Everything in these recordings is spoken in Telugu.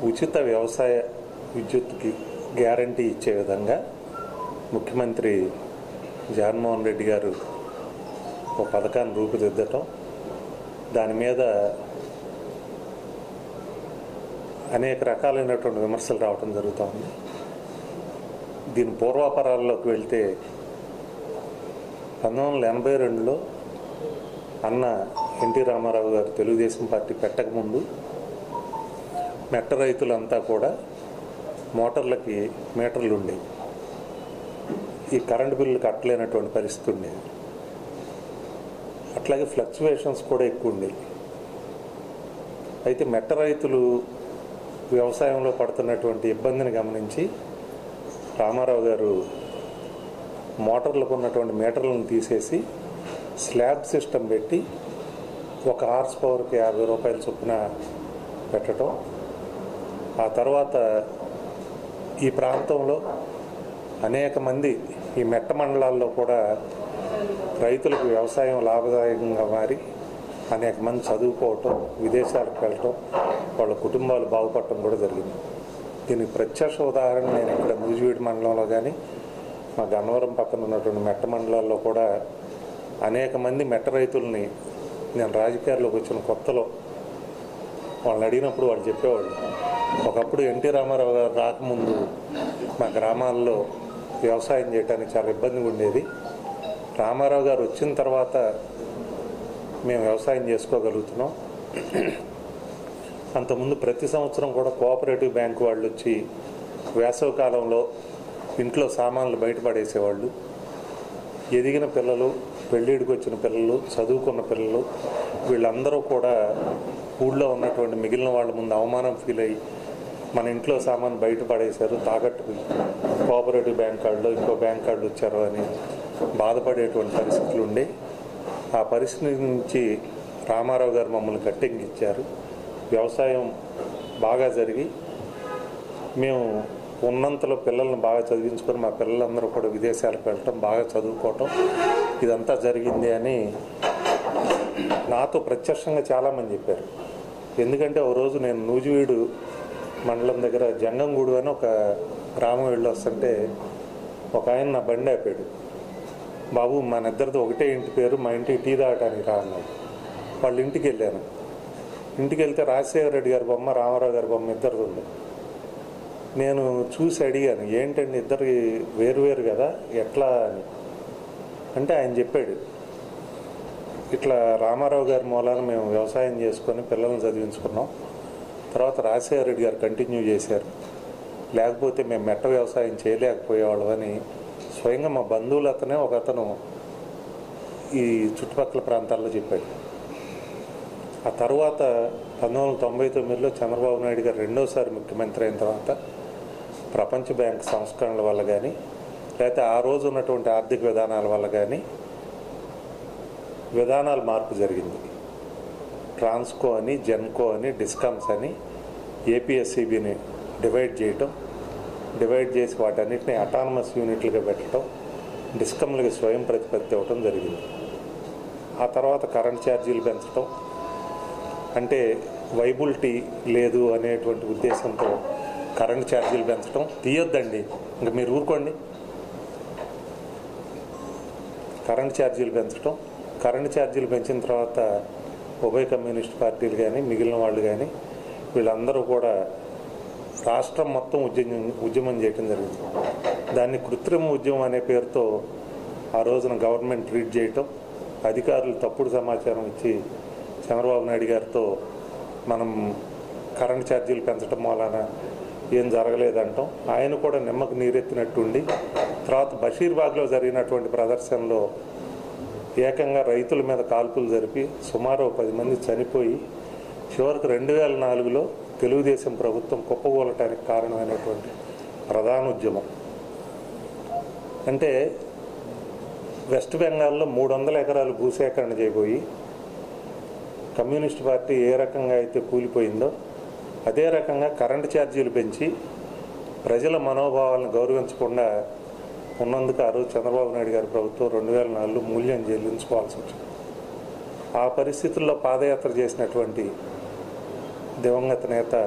ఉచిత వ్యవసాయ విద్యుత్కి గ్యారంటీ ఇచ్చే విధంగా ముఖ్యమంత్రి జగన్మోహన్ రెడ్డి గారు ఒక పథకాన్ని రూపుదిద్దటం, దాని మీద అనేక రకాలైనటువంటి విమర్శలు రావడం జరుగుతుంది. దీని పూర్వాపరాల్లోకి వెళ్తే 1982లో అన్న ఎన్టీ రామారావు గారు తెలుగుదేశం పార్టీ పెట్టకముందు మెట్ట రైతులంతా కూడా మోటార్లకి మీటర్లు ఉండేవి. ఈ కరెంటు బిల్లు కట్టలేనటువంటి పరిస్థితి ఉండేది. అట్లాగే ఫ్లక్చువేషన్స్ కూడా ఎక్కువ ఉండేవి. అయితే మెట్ట రైతులు వ్యవసాయంలో పడుతున్నటువంటి ఇబ్బందిని గమనించి రామారావు గారు మోటార్లకు ఉన్నటువంటి మీటర్లను తీసేసి స్లాబ్ సిస్టమ్ పెట్టి 1 హార్స్ పవర్కి 50 రూపాయల చొప్పున పెట్టడం. ఆ తర్వాత ఈ ప్రాంతంలో అనేక మంది ఈ మెట్ట మండలాల్లో కూడా రైతులకు వ్యవసాయం లాభదాయకంగా మారి అనేక మంది చదువుకోవటం, విదేశాలకు వెళ్ళటం, వాళ్ళ కుటుంబాలు బాగుపడటం కూడా జరిగింది. దీనికి ప్రత్యక్ష ఉదాహరణ నేను ఇక్కడ నూజివీడు మండలంలో కానీ మా గన్నవరం పక్కన ఉన్నటువంటి మెట్ట మండలాల్లో కూడా అనేక మంది మెట్ట రైతుల్ని నేను రాజకీయాల్లోకి వచ్చిన కొత్తలో వాళ్ళని అడిగినప్పుడు వాళ్ళు చెప్పేవాళ్ళు, ఒకప్పుడు ఎన్టీ రామారావు గారు రాకముందు మా గ్రామాల్లో వ్యవసాయం చేయడానికి చాలా ఇబ్బందిగా ఉండేది. రామారావు గారు వచ్చిన తర్వాత మేము వ్యవసాయం చేసుకోగలుగుతున్నాం. అంతకుముందు ప్రతి సంవత్సరం కూడా కోఆపరేటివ్ బ్యాంకు వాళ్ళు వచ్చి వేసవి కాలంలో ఇంట్లో సామాన్లు బయటపడేసేవాళ్ళు. ఎదిగిన పిల్లలు, పెళ్ళిడికి వచ్చిన పిల్లలు, చదువుకున్న పిల్లలు వీళ్ళందరూ కూడా ఊళ్ళో ఉన్నటువంటి మిగిలిన వాళ్ళ ముందు అవమానం ఫీల్ అయ్యి మన ఇంట్లో సామాన్ బయటపడేశారు, తాకట్టు కోఆపరేటివ్ బ్యాంక్ వాళ్ళు ఇంకో బ్యాంక్ వాళ్ళు వచ్చారు అని బాధపడేటువంటి పరిస్థితులు ఉండే. ఆ పరిస్థితి నుంచి రామారావు గారు మమ్మల్ని గట్టెక్కించారు. వ్యవసాయం బాగా జరిగి మేము ఉన్నంతలో పిల్లల్ని బాగా చదివించుకొని మా పిల్లలందరూ కూడా విదేశాలకు వెళ్ళటం, బాగా చదువుకోవటం ఇదంతా జరిగింది అని నాతో ప్రత్యక్షంగా చాలామంది చెప్పారు. ఎందుకంటే ఓ రోజు నేను నూజివీడు మండలం దగ్గర జంగంగూడు అని ఒక గ్రామం వెళ్ళి వస్తుంటే ఒక ఆయన నా బండి ఆపాడు. బాబు మన ఇద్దరిది ఒకటే ఇంటి పేరు, మా ఇంటికి టీ తాగడానికి రా అన్నాడు. వాళ్ళ ఇంటికి వెళ్ళాను. ఇంటికి వెళ్తే రాజశేఖర రెడ్డి గారి బొమ్మ, రామారావు గారి బొమ్మ ఇద్దరిది ఉంది. నేను చూసి అడిగాను, ఏంటండి ఇద్దరికి వేరు కదా ఎట్లా అని. అంటే ఆయన చెప్పాడు, ఇట్లా రామారావు గారి మూలాన మేము వ్యవసాయం చేసుకొని పిల్లల్ని చదివించుకున్నాం, తర్వాత రాజశేఖర రెడ్డి గారు కంటిన్యూ చేశారు, లేకపోతే మేము మెట్ట వ్యవసాయం చేయలేకపోయేవాళ్ళం అని స్వయంగా మా బంధువులు అతనే ఒక అతను ఈ చుట్టుపక్కల ప్రాంతాల్లో చెప్పాడు. ఆ తర్వాత 1999లో చంద్రబాబు నాయుడు గారు రెండోసారి ముఖ్యమంత్రి అయిన తర్వాత ప్రపంచ బ్యాంక్ సంస్కరణల వల్ల కానీ లేకపోతే ఆ రోజు ఉన్నటువంటి ఆర్థిక విధానాల వల్ల కానీ విధానాల మార్పు జరిగింది. ట్రాన్స్కో అని, జెన్కో అని, డిస్కామ్స్ అని ఏపీఎస్సీబీని డివైడ్ చేసి వాటన్నిటిని అటానమస్ యూనిట్లుగా పెట్టడం, డిస్కమ్లకి స్వయం ప్రతిపత్తి ఇవ్వటం జరిగింది. ఆ తర్వాత కరెంట్ ఛార్జీలు పెంచడం, అంటే వైబిలిటీ లేదు అనేటువంటి ఉద్దేశంతో కరెంట్ ఛార్జీలు పెంచడం. తీయొద్దండి, ఇంకా మీరు ఊరుకోండి. కరెంట్ ఛార్జీలు పెంచడం, కరెంట్ ఛార్జీలు పెంచిన తర్వాత ఉభయ కమ్యూనిస్ట్ పార్టీలు కానీ మిగిలిన వాళ్ళు కానీ వీళ్ళందరూ కూడా రాష్ట్రం మొత్తం ఉద్యమం చేయడం జరిగింది. దాన్ని కృత్రిమ ఉద్యమం అనే పేరుతో ఆ రోజున గవర్నమెంట్ ట్రీట్ చేయటం, అధికారులు తప్పుడు సమాచారం ఇచ్చి చంద్రబాబు నాయుడు గారితో మనం కరెంట్ ఛార్జీలు పెంచడం వలన ఏం జరగలేదంటాం. ఆయన కూడా నిమ్మకు నీరెత్తినట్టుండి తర్వాత బషీర్బాగ్లో జరిగినటువంటి ప్రదర్శనలో ఏకంగా రైతుల మీద కాల్పులు జరిపి సుమారు 10 మంది చనిపోయి చివరికి 2004లో తెలుగుదేశం ప్రభుత్వం కుప్పకూలటానికి కారణమైనటువంటి ప్రధాన ఉద్యమం. అంటే వెస్ట్ బెంగాల్లో 300 ఎకరాలు భూసేకరణ చేయబోయి కమ్యూనిస్ట్ పార్టీ ఏ రకంగా అయితే కూలిపోయిందో అదే రకంగా కరెంటు ఛార్జీలు పెంచి ప్రజల మనోభావాలను గౌరవించకుండా ఉన్నందుకు ఆ రోజు చంద్రబాబు నాయుడు గారి ప్రభుత్వం 2004లో మూల్యం చెల్లించుకోవాల్సి వచ్చింది. ఆ పరిస్థితుల్లో పాదయాత్ర చేసినటువంటి దివంగత నేత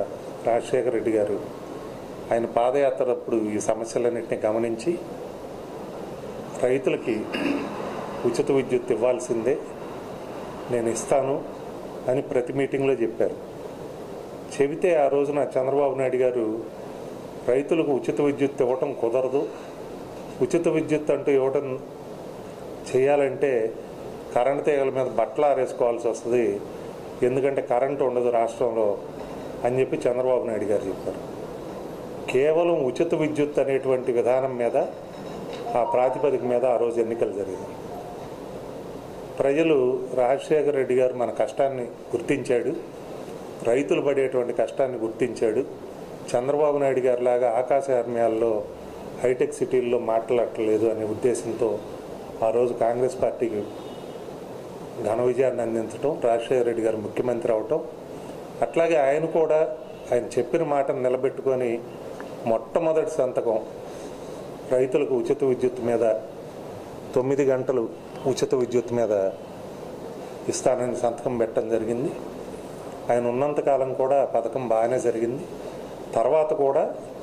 రాజశేఖర రెడ్డి గారు ఆయన పాదయాత్ర అప్పుడు ఈ సమస్యలన్నింటినీ గమనించి రైతులకి ఉచిత విద్యుత్ ఇవ్వాల్సిందే, నేను ఇస్తాను అని ప్రతి మీటింగ్లో చెప్పారు. చెబితే ఆ రోజున చంద్రబాబు నాయుడు గారు రైతులకు ఉచిత విద్యుత్ ఇవ్వటం కుదరదు, ఉచిత విద్యుత్ అంటూ ఇవ్వటం చేయాలంటే కరెంటు తీగల మీద బట్టలు ఆరేసుకోవాల్సి వస్తుంది, ఎందుకంటే కరెంటు ఉండదు రాష్ట్రంలో అని చెప్పి చంద్రబాబు నాయుడు గారు చెప్పారు. కేవలం ఉచిత విద్యుత్ అనేటువంటి విధానం మీద, ఆ ప్రాతిపదిక మీద ఆ రోజు ఎన్నికలు జరిగింది. ప్రజలు రాజశేఖర రెడ్డి గారు మన కష్టాన్ని గుర్తించాడు, రైతులు పడేటువంటి కష్టాన్ని గుర్తించాడు. చంద్రబాబు నాయుడు గారి లాగా ఆకాశహర్మ్యాల్లో హైటెక్ సిటీల్లో మాట్లాడట్లేదు అనే ఉద్దేశంతో ఆ రోజు కాంగ్రెస్ పార్టీకి ఘన విజయాన్ని అందించడం, రాజశేఖర రెడ్డి గారు ముఖ్యమంత్రి అవటం, అట్లాగే ఆయన కూడా ఆయన చెప్పిన మాటను నిలబెట్టుకొని మొట్టమొదటి సంతకం రైతులకు ఉచిత విద్యుత్ మీద 9 గంటలు ఉచిత విద్యుత్ మీద ఇస్తానని సంతకం పెట్టడం జరిగింది. ఆయన ఉన్నంతకాలం కూడా ఆ పథకం బాగానే జరిగింది. తర్వాత కూడా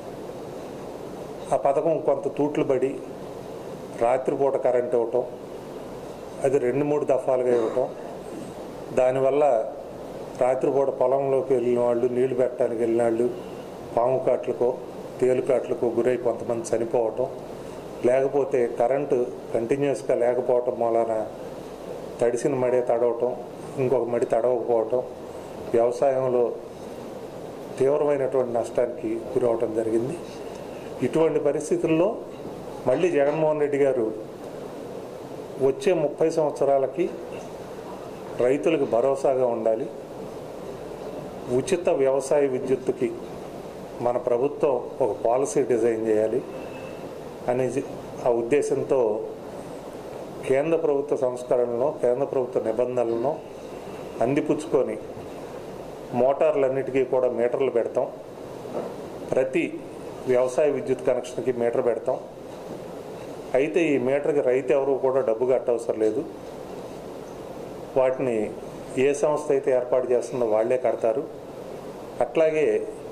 ఆ పథకం కొంత తూట్లు పడి రాత్రిపూట కరెంట్ ఇవ్వటం, అది 2-3 దఫాలుగా ఇవ్వటం, దానివల్ల రాత్రిపూట పొలంలోకి వెళ్ళిన వాళ్ళు, నీళ్లు పెట్టడానికి వెళ్ళిన వాళ్ళు పాము కాట్లకో తేలుకాట్లకో గురై కొంతమంది చనిపోవటం, లేకపోతే కరెంటు కంటిన్యూస్గా లేకపోవటం వలన తడిసిన మడి తడవటం, ఇంకొక మడి తడవకపోవటం, వ్యవసాయంలో తీవ్రమైనటువంటి నష్టానికి గురవటం జరిగింది. ఇటువంటి పరిస్థితుల్లో మళ్ళీ జగన్మోహన్ రెడ్డి గారు వచ్చే 30 సంవత్సరాలకి రైతులకు భరోసాగా ఉండాలి, ఉచిత వ్యవసాయ విద్యుత్తుకి మన ప్రభుత్వం ఒక పాలసీ డిజైన్ చేయాలి అనే ఆ ఉద్దేశంతో కేంద్ర ప్రభుత్వ సంస్కరణలను, కేంద్ర ప్రభుత్వ నిబంధనలను అందిపుచ్చుకొని మోటార్లన్నిటికీ కూడా మీటర్లు పెడతాం, ప్రతి వ్యవసాయ విద్యుత్ కనెక్షన్కి మీటర్ పెడతాం. అయితే ఈ మీటర్కి రైతు ఎవరు కూడా డబ్బు కట్టవసరం లేదు, వాటిని ఏ సంస్థ అయితే ఏర్పాటు చేస్తుందో వాళ్లే కడతారు. అట్లాగే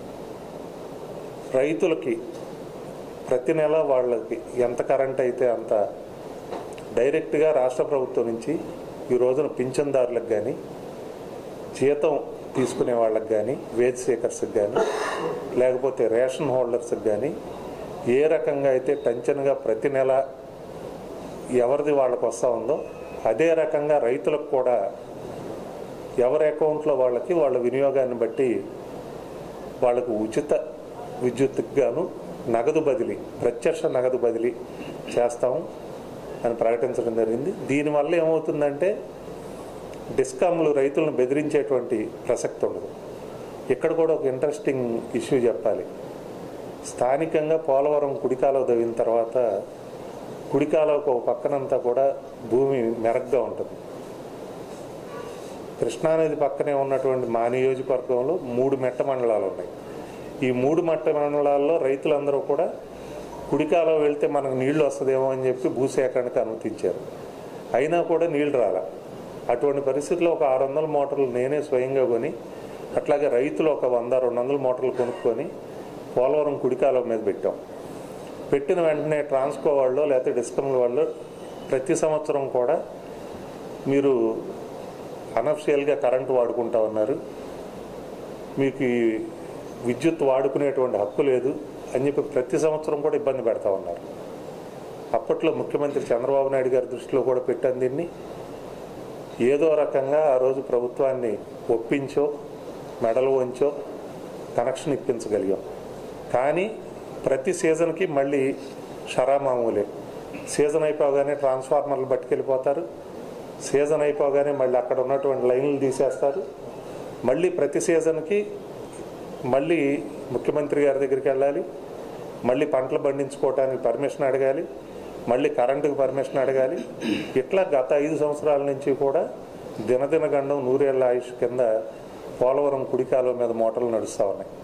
రైతులకి ప్రతి నెల వాళ్ళకి ఎంత కరెంట్ అయితే అంత డైరెక్ట్గా రాష్ట్ర ప్రభుత్వం నుంచి ఈ రోజున పింఛన్దారులకు కానీ, జీతం తీసుకునే వాళ్ళకి కానీ, వేజ్ సేకర్స్కి కానీ, లేకపోతే రేషన్ హోల్డర్స్కి కానీ ఏ రకంగా అయితే టెన్షన్గా ప్రతి నెల ఎవరిది వాళ్ళకు వస్తూ ఉందో అదే రకంగా రైతులకు కూడా ఎవరి అకౌంట్లో వాళ్ళకి వాళ్ళ వినియోగాన్ని బట్టి వాళ్ళకు ఉచిత విద్యుత్తుకు గాను నగదు బదిలీ, ప్రత్యక్ష నగదు బదిలీ చేస్తాము అని ప్రకటించడం జరిగింది. దీనివల్ల ఏమవుతుందంటే డిస్కామ్లు రైతులను బెదిరించేటువంటి ప్రసక్తి ఉండదు. ఇక్కడ కూడా ఒక ఇంట్రెస్టింగ్ ఇష్యూ చెప్పాలి. స్థానికంగా పోలవరం కుడికాలువ తవ్విన తర్వాత కుడికాలువకు ఒక పక్కనంతా కూడా భూమి మెరగ్గా ఉంటుంది. కృష్ణానది పక్కనే ఉన్నటువంటి మా నియోజకవర్గంలో 3 మెట్ట మండలాలు ఉన్నాయి. ఈ 3 మెట్ట మండలాల్లో రైతులందరూ కూడా కుడికాలువ వెళ్తే మనకు నీళ్లు వస్తుందేమో అని చెప్పి భూసేకరణకు అనుమతించారు. అయినా కూడా నీళ్లు రాలా. అటువంటి పరిస్థితుల్లో ఒక 600 మోటార్లు నేనే స్వయంగా కొని, అట్లాగే రైతులు ఒక 100-200 మోటార్లు కొనుక్కొని పోలవరం కుడికాలువ మీద పెట్టాం. పెట్టిన వెంటనే ట్రాన్స్కో వాళ్ళు లేకపోతే డిస్కమ్ల వాళ్ళు ప్రతి సంవత్సరం కూడా మీరు అనఫిషియల్గా కరెంటు వాడుకుంటా ఉన్నారు, మీకు ఈ విద్యుత్ వాడుకునేటువంటి హక్కు లేదు అని చెప్పి ప్రతి సంవత్సరం కూడా ఇబ్బంది పెడతా ఉన్నారు. అప్పట్లో ముఖ్యమంత్రి చంద్రబాబు నాయుడు గారి దృష్టిలో కూడా పెట్టాను దీన్ని. ఏదో రకంగా ఆ రోజు ప్రభుత్వాన్ని ఒప్పించో మెడలు వంచో కనెక్షన్ ఇప్పించగలిగాం. కానీ ప్రతి సీజన్కి మళ్ళీ షరామామూలే. సీజన్ అయిపోగానే ట్రాన్స్ఫార్మర్లు పట్టుకెళ్ళిపోతారు, సీజన్ అయిపోగానే మళ్ళీ అక్కడ ఉన్నటువంటి లైన్లు తీసేస్తారు. మళ్ళీ ప్రతి సీజన్కి మళ్ళీ ముఖ్యమంత్రి గారి దగ్గరికి వెళ్ళాలి, మళ్ళీ పంటలు పండించుకోవడానికి పర్మిషన్ అడగాలి, మళ్ళీ కరెంటుకు పర్మిషన్ అడగాలి. ఇట్లా గత 5 సంవత్సరాల నుంచి కూడా దినదిన గండం 100 ఏళ్ల ఆయుష్ కింద పోలవరం కుడికాలువ మీద మోటార్లు నడుస్తూ ఉన్నాయి.